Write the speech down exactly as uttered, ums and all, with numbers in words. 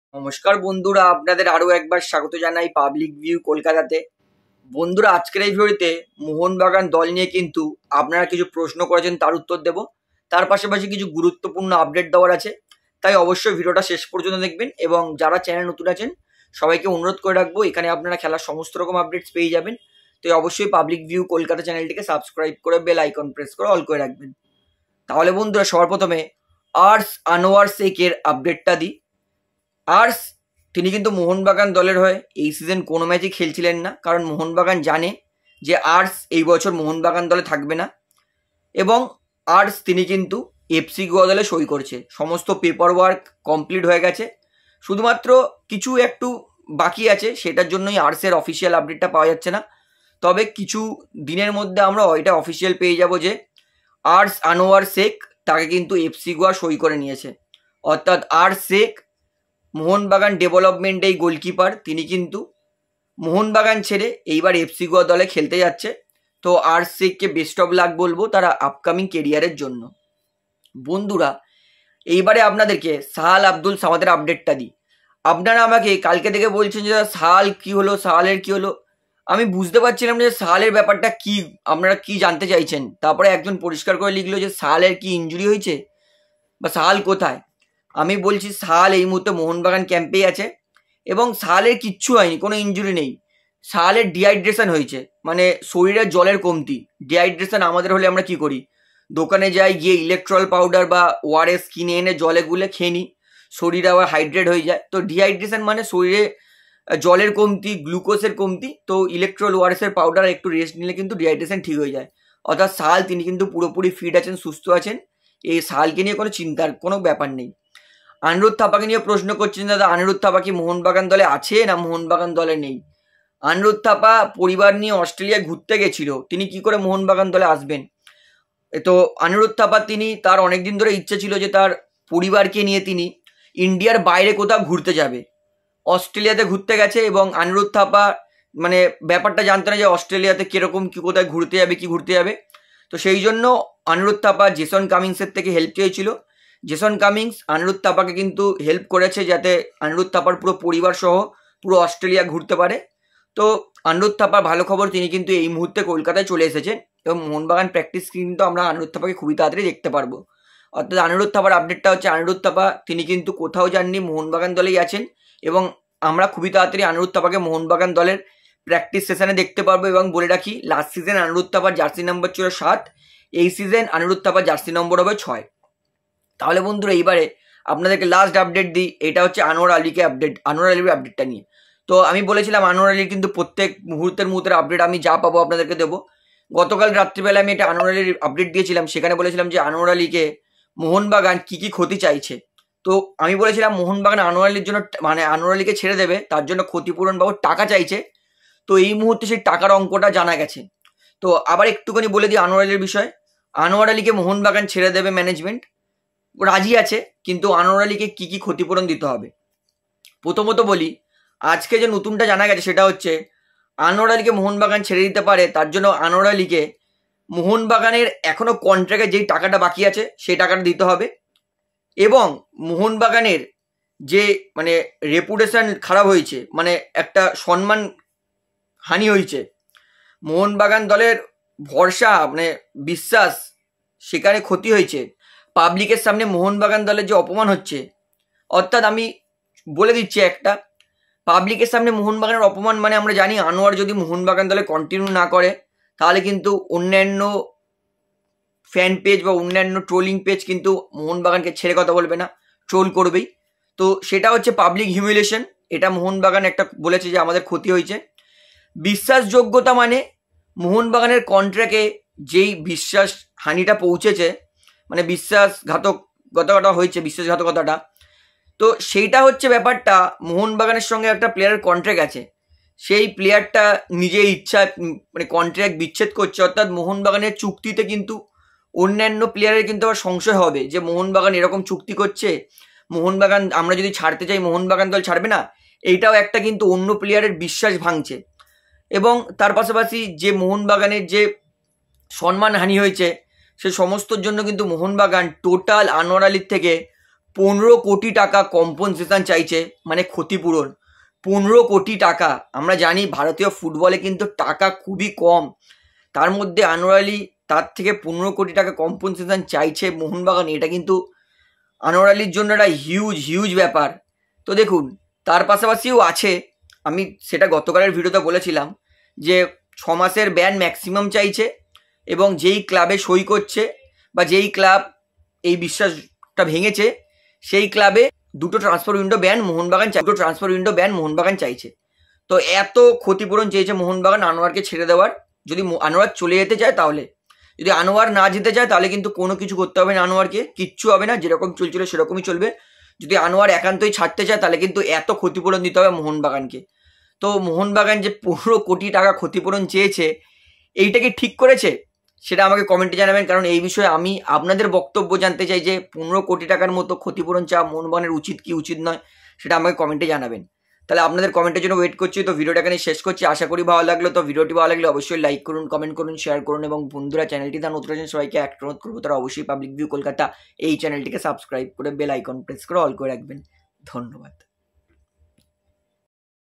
নমস্কার বন্ধুরা, আপনাদের আরও একবার স্বাগত জানাই পাবলিক ভিউ কলকাতাতে। বন্ধুরা, আজকের এই ভিডিওতে মোহনবাগান দল নিয়ে কিন্তু আপনারা কিছু প্রশ্ন করেছেন, তার উত্তর দেব। তার পাশাপাশি কিছু গুরুত্বপূর্ণ আপডেট দেওয়ার আছে, তাই অবশ্যই ভিডিওটা শেষ পর্যন্ত দেখবেন। এবং যারা চ্যানেল নতুন আছেন সবাইকে অনুরোধ করে রাখবো, এখানে আপনারা খেলার সমস্ত রকম আপডেটস পেয়ে যাবেন। তো অবশ্যই পাবলিক ভিউ কলকাতা চ্যানেলটিকে সাবস্ক্রাইব করে বেল আইকন প্রেস করে অল করে রাখবেন। তাহলে বন্ধুরা, সবার প্রথমে আর্স আনোয়ার শেখের আপডেটটা দিই। আর্স তিনি কিন্তু মোহনবাগান দলের হয়ে এই সিজন কোনো ম্যাচই খেলছিলেন না, কারণ মোহনবাগান জানে যে আর্স এই বছর মোহনবাগান দলে থাকবে না। এবং আর্স তিনি কিন্তু এফসি গোয়া দলে সই করছে, সমস্ত পেপার ওয়ার্ক কমপ্লিট হয়ে গেছে, শুধুমাত্র কিছু একটু বাকি আছে, সেটার জন্যই আর্সের অফিসিয়াল আপডেটটা পাওয়া যাচ্ছে না। তবে কিছু দিনের মধ্যে আমরা এটা অফিসিয়াল পেয়ে যাব যে আর্স আনোয়ার শেখ তাকে কিন্তু এফসি গোয়া সই করে নিয়েছে। অর্থাৎ আর্স শেখ মোহনবাগান ডেভেলপমেন্ট এই গোলকিপার, তিনি কিন্তু মোহনবাগান ছেড়ে এইবার এফসি গোয়া দলে খেলতে যাচ্ছে। তো আর শেখকে বেস্ট অফ লাক বলবো তারা আপকামিং কেরিয়ারের জন্য। বন্ধুরা, এইবারে আপনাদেরকে সাহাল আব্দুল সামাদের আপডেটটা দিই। আপনারা আমাকে কালকে থেকে বলছেন যে সাহাল কি হলো, সাহালের কি হলো। আমি বুঝতে পারছিলাম যে সাহালের ব্যাপারটা কি, আপনারা কি জানতে চাইছেন। তারপরে একজন পরিষ্কার করে লিখলো যে সাহালের কি ইনজুরি হয়েছে বা সাহাল কোথায়। আমি বলছি সাহাল এই মুহূর্তে মোহনবাগান ক্যাম্পেই আছে এবং সাহালের কিচ্ছু হয়নি, কোনো ইনজুরি নেই। সাহালের ডিহাইড্রেশন হয়েছে, মানে শরীরের জলের কমতি। ডিহাইড্রেশন আমাদের হলে আমরা কি করি, দোকানে যাই, গিয়ে ইলেকট্রল পাউডার বা ওআরএস কিনে এনে জলে গুলে খেয়ে নিই, শরীর আবার হাইড্রেট হয়ে যায়। তো ডিহাইড্রেশন মানে শরীরে জলের কমতি, গ্লুকোজের কমতি। তো ইলেকট্রল ওআরএসের পাউডার একটু রেস্ট নিলে কিন্তু ডিহাইড্রেশন ঠিক হয়ে যায়। অর্থাৎ সাহাল তিনি কিন্তু পুরোপুরি ফিট আছেন, সুস্থ আছেন, এই সাহালকে নিয়ে কোনো চিন্তার কোনো ব্যাপার নেই। আনিরুদ্ধ থাপাকে নিয়ে প্রশ্ন করছেন দাদা, আনিরুদ্ধ থাপা কি মোহনবাগান দলে আছে না মোহনবাগান দলে নেই। আনিরুদ্ধ থাপা পরিবার নিয়ে অস্ট্রেলিয়ায় ঘুরতে গেছিল, তিনি কি করে মোহনবাগান দলে আসবেন। তো আনিরুদ্ধ থাপা তিনি তার অনেকদিন ধরে ইচ্ছে ছিল যে তার পরিবারকে নিয়ে তিনি ইন্ডিয়ার বাইরে কোথাও ঘুরতে যাবে। অস্ট্রেলিয়াতে ঘুরতে গেছে এবং আনিরুদ্ধ থাপা মানে ব্যাপারটা জানতে না যে অস্ট্রেলিয়াতে কীরকম কী, কোথায় ঘুরতে যাবে, কি ঘুরতে যাবে। তো সেই জন্য আনিরুদ্ধ থাপা জেসন কামিংসের থেকে হেল্প চেয়েছিল। জেসন কামিংস আনিরুদ্ধ থাপাকে কিন্তু হেল্প করেছে যাতে আনিরুদ্ধ থাপার পুরো পরিবার সহ পুরো অস্ট্রেলিয়া ঘুরতে পারে। তো আনিরুদ্ধ থাপার ভালো খবর, তিনি কিন্তু এই মুহূর্তে কলকাতায় চলে এসেছেন এবং মোহনবাগান প্র্যাকটিস কিন্তু আমরা আনিরুদ্ধ থাপাকে খুবই তাড়াতাড়ি দেখতে পারবো। অর্থাৎ আনিরুদ্ধ থাপার আপডেটটা হচ্ছে আনিরুদ্ধ থাপা তিনি কিন্তু কোথাও যাননি, মোহনবাগান দলেই আছেন এবং আমরা খুবই তাড়াতাড়ি আনিরুদ্ধ থাপাকে মোহনবাগান দলের প্র্যাকটিস সেশনে দেখতে পারবো। এবং বলে রাখি, লাস্ট সিজন আনিরুদ্ধ থাপার জার্সি নম্বর ছিল সাত, এই সিজন আনিরুদ্ধ থাপার জার্সি নম্বর হবে ছয়। তাহলে বন্ধুরা, এইবারে আপনাদেরকে লাস্ট আপডেট দিই, এটা হচ্ছে আনোয়ার আলীকে আপডেট, আনোয়ার আলীর আপডেটটা নিয়ে। তো আমি বলেছিলাম আনোয়ার আলীর কিন্তু প্রত্যেক মুহূর্তের মুহূর্তের আপডেট আমি যা পাবো আপনাদেরকে দেবো। গতকাল রাত্রিবেলা আমি এটা আনোয়ার আলীর আপডেট দিয়েছিলাম, সেখানে বলেছিলাম যে আনোয়ার আলীকে মোহনবাগান কী কী ক্ষতি চাইছে। তো আমি বলেছিলাম মোহনবাগান আনোয়ার আলীর জন্য মানে আনোয়ার আলীকে ছেড়ে দেবে, তার জন্য ক্ষতিপূরণ বাবদ টাকা চাইছে। তো এই মুহূর্তে সেই টাকার অঙ্কটা জানা গেছে। তো আবার একটুখানি বলে দিই আনোয়ার আলীর বিষয়ে। আনোয়ার আলীকে মোহনবাগান ছেড়ে দেবে ম্যানেজমেন্ট, রাজি আছে, কিন্তু আনোয়ার আলীকে কী কী ক্ষতিপূরণ দিতে হবে। প্রথমত বলি, আজকে যে নতুনটা জানা গেছে সেটা হচ্ছে আনোয়ার আলীকে মোহনবাগান ছেড়ে দিতে পারে, তার জন্য আনোয়ার আলীকে মোহনবাগানের এখনও কন্ট্রাক্টে যেই টাকাটা বাকি আছে সেই টাকাটা দিতে হবে। এবং মোহনবাগানের যে মানে রেপুটেশন খারাপ হয়েছে, মানে একটা সম্মান হানি হয়েছে, মোহনবাগান দলের ভরসা মানে বিশ্বাস সেখানে ক্ষতি হয়েছে, পাবলিকের সামনে মোহনবাগান দলের যে অপমান হচ্ছে। অর্থাৎ আমি বলে দিচ্ছি একটা, পাবলিকের সামনে মোহনবাগানের অপমান মানে আমরা জানি আনোয়ার যদি মোহনবাগান দলে কন্টিনিউ না করে তাহলে কিন্তু অন্যান্য ফ্যান পেজ বা অন্যান্য ট্রোলিং পেজ কিন্তু মোহনবাগানকে ছেড়ে কথা বলবে না, ট্রোল করবেই। তো সেটা হচ্ছে পাবলিক হিউমিলেশন, এটা মোহনবাগান একটা বলেছে যে আমাদের ক্ষতি হয়েছে। বিশ্বাসযোগ্যতা মানে মোহনবাগানের কন্ট্রাক্টে যেই বিশ্বাস হানিটা পৌঁছেছে, মানে বিশ্বাসঘাতকতা হয়েছে, বিশ্বাসঘাতকতাটা, তো সেইটা হচ্ছে ব্যাপারটা। মোহনবাগানের সঙ্গে একটা প্লেয়ারের কন্ট্রাক্ট আছে, সেই প্লেয়ারটা নিজের ইচ্ছা মানে কন্ট্রাক্ট বিচ্ছেদ করছে। অর্থাৎ মোহনবাগানের চুক্তিতে কিন্তু অন্যান্য প্লেয়ারের কিন্তু আবার সংশয় হবে যে মোহনবাগান এরকম চুক্তি করছে, মোহনবাগান আমরা যদি ছাড়তে চাই মোহনবাগান দল ছাড়বে না, এইটাও একটা কিন্তু অন্য প্লেয়ারের বিশ্বাস ভাঙছে। এবং তার পাশাপাশি যে মোহনবাগানের যে সম্মানহানি হয়েছে সে সমস্তর জন্য কিন্তু মোহনবাগান টোটাল আনোয়ার আলীর থেকে পনেরো কোটি টাকা কম্পনসেশন চাইছে, মানে ক্ষতিপূরণ। পনেরো কোটি টাকা, আমরা জানি ভারতীয় ফুটবলে কিন্তু টাকা খুবই কম, তার মধ্যে আনোয়ার আলী তার থেকে পনেরো কোটি টাকা কম্পনসেশন চাইছে মোহনবাগান। এটা কিন্তু আনোয়ার আলীর জন্য একটা হিউজ হিউজ ব্যাপার। তো দেখুন, তার পাশাপাশিও আছে, আমি সেটা গতকালের ভিডিওতে বলেছিলাম যে ছ মাসের ব্যান ম্যাক্সিমাম চাইছে, এবং যেই ক্লাবে সই করছে বা যেই ক্লাব এই বিশ্বাসটা ভেঙেছে সেই ক্লাবে দুটো ট্রান্সফার উইন্ডো ব্যান মোহনবাগান চাই দুটো ট্রান্সফার উইন্ডো ব্যান মোহনবাগান চাইছে। তো এত ক্ষতিপূরণ চেয়েছে মোহনবাগান আনোয়ারকে ছেড়ে দেওয়ার। যদি আনোয়ার চলে যেতে চায় তাহলে, যদি আনোয়ার না যেতে চায় তাহলে কিন্তু কোনো কিছু করতে হবে না, আনোয়ারকে কিচ্ছু হবে না, যেরকম চলছিল সেরকমই চলবে। যদি আনোয়ার একান্তই ছাড়তে চায় তাহলে কিন্তু এত ক্ষতিপূরণ দিতে হবে মোহনবাগানকে। তো মোহনবাগান যে পনেরো কোটি টাকা ক্ষতিপূরণ চেয়েছে, এইটা কি ঠিক করেছে সেটা আমাকে কমেন্টে জানাবেন, কারণ এই বিষয়ে আমি আপনাদের বক্তব্য জানতে চাই যে পনেরো কোটি টাকার মতো ক্ষতিপূরণ চাওয়া মোহনবাগানের উচিত কি উচিত নয়, সেটা আমাকে কমেন্টে জানাবেন। তাহলে আপনাদের কমেন্টের জন্য ওয়েট করছি। তো ভিডিওটা এখানে শেষ করছি, আশা করি ভালো লাগলো। তো ভিডিওটি ভালো লাগলে অবশ্যই লাইক করুন, কমেন্ট করুন, শেয়ার করুন, এবং বন্ধুরা চ্যানেলটি তার নতুন আছেন সবাইকে এক অনুরোধ করবো তারা অবশ্যই পাবলিক ভিউ কলকাতা এই চ্যানেলটিকে সাবস্ক্রাইব করে বেল আইকন প্রেস করে অল করে রাখবেন। ধন্যবাদ।